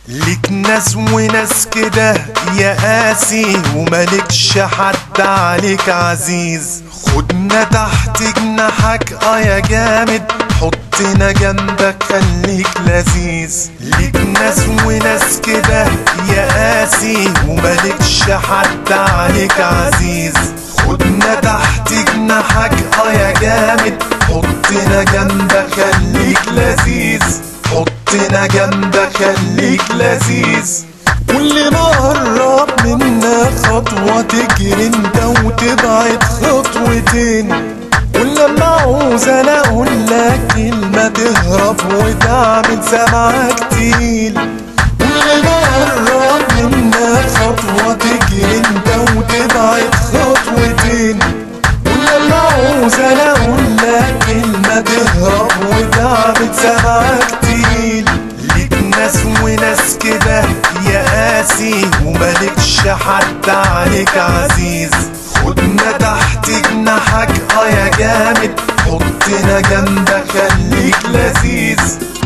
ليك ناس وناس كده يا قاسي، وملكش حد عليك عزيز. خدنا تحت جناحك يا جامد، حطنا جنبك خليك لذيذ. ليك ناس وناس كده يا قاسي، وملكش حد عليك عزيز. خدنا تحت جناحك يا جامد، حطنا جنبك خليك لذيذ. حطنا جنبك خليك لذيذ. كل ما قرب منا خطوة تجري انت وتبعد خطوتين. كل ما عاوز انا اقولك كلمة تهرب وتعمل سمعك تقيل. كل ما قرب منا خطوة تجري انت وتبعد خطوتين. كل ما عاوز انا اقولك كلمة تهرب وتعمل سمعك تقيل. ليك ناس وناس كده يا قاسي، وملكش حد عليك عزيز. خدنا تحت جناحك يا جامد، حطنا جنبك خليك لذيذ.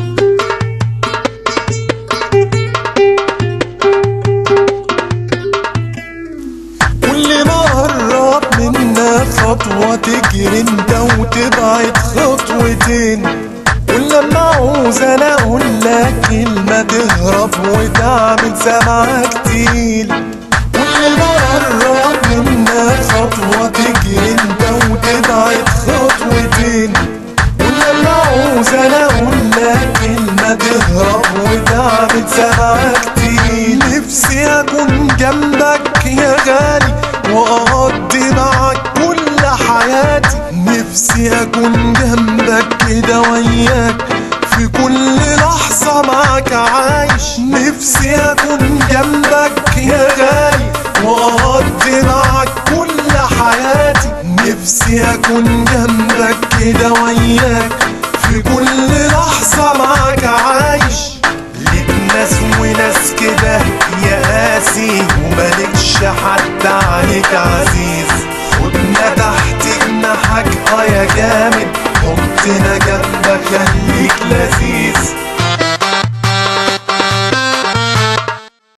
كل ما قرب منا خطوة تجري انت وتبعد خطوتين. كل ما عاوز انا اقولك كلمة تهرب وتعمل سمعك تقيل. كل ما قرب منا خطوة تجري انت وتبعد خطوتين. كل ما عاوز انا اقولك كلمة تهرب وتعمل سمعك تقيل. نفسي اكون جنبك يا غالي واقضي معاك كل حياتي. نفسي اكون جنبك كده وياك في كل لحظة معاك عايش. نفسي اكون جنبك يا غالي واقضي معاك كل حياتي. نفسي اكون جنبك كده وياك في كل لحظة معاك عايش. ليك ناس وناس كده يا قاسي، وملكش حد عليك عزيز. خدنا تحت جناحك يا جامد،